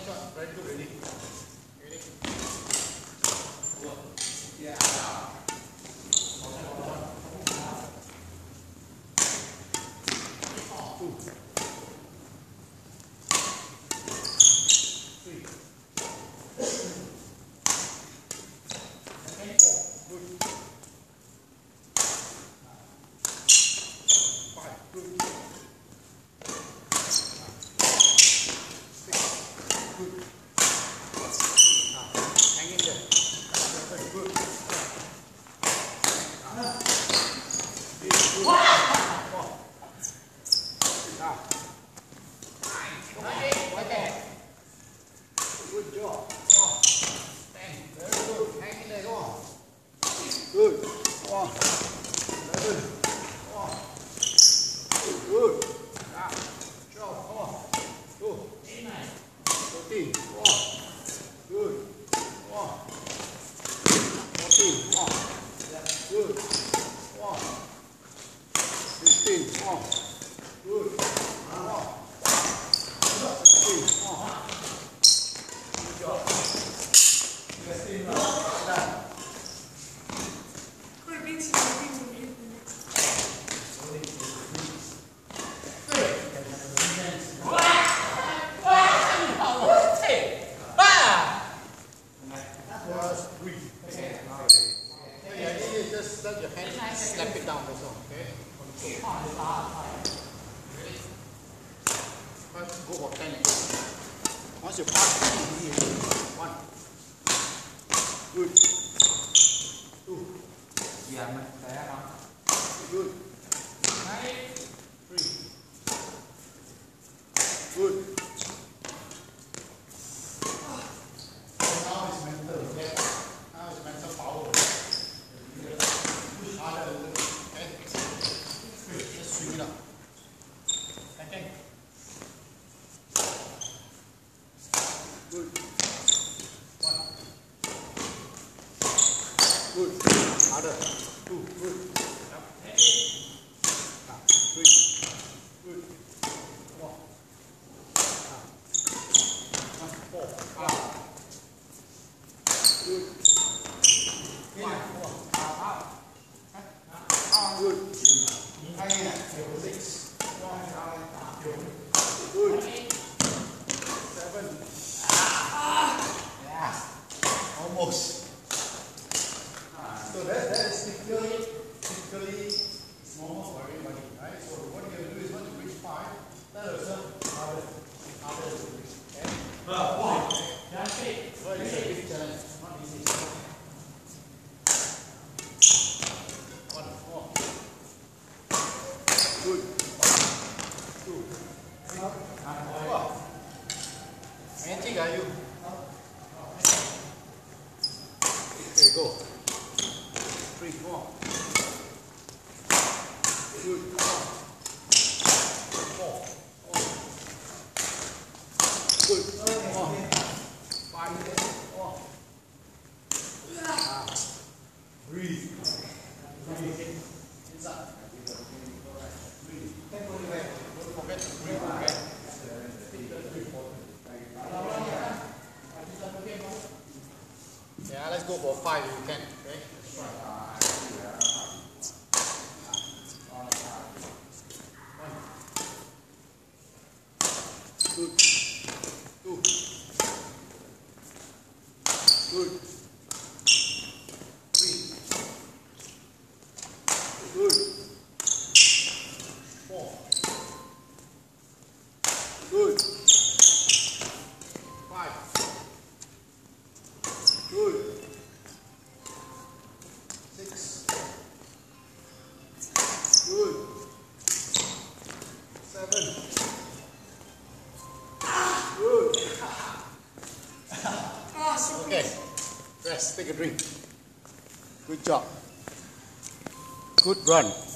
shot. Very good. Ready? Ready? Go. Yeah. Two. Three. Okay. Four. Good. Five. Good. Good. Hang in there. Good. Good. Good job. Very good. Hang in there. Go on. Good. Go on. Very good. Go on. Good. Job. Go on. Go. 14. Go on. Good. Go on. 14. Go on. Good. Go on. 15. Go on. Good. Go on. 16. Go on. Good job. 16. Done. Just let your hand slap it down also, okay? Ready? Go for 10 again. Once you pass, easy. 1. Good. 2. Good. 3. Good. Now it's mental, okay? Now it's mental power. Just swing it up. Okay. Good. 1. Good. Harder. 2. Good. Up. 3. Good. Come on. 4. Good. 5. Good. 6. Good. 7. Yeah. Almost. So that is typically it's normal for everybody, right? So what you're going to do is once you reach 5, tell yourself harder to reach. Okay? So it's a big challenge. It's not easy. 1 more. Good. 2. Wow. Magic, are you? Okay, go. 3 more. Good. 4. Good. 5 more. Breathe. Inside. Breathe. Don't forget to breathe, okay? Yeah, let's go for 5 if you can, okay? Good. 2. Good. 3. Good. 4. Good. 5. Good. 6. Good. 7. Good. Okay. Rest. Take a drink. Good job. Good run.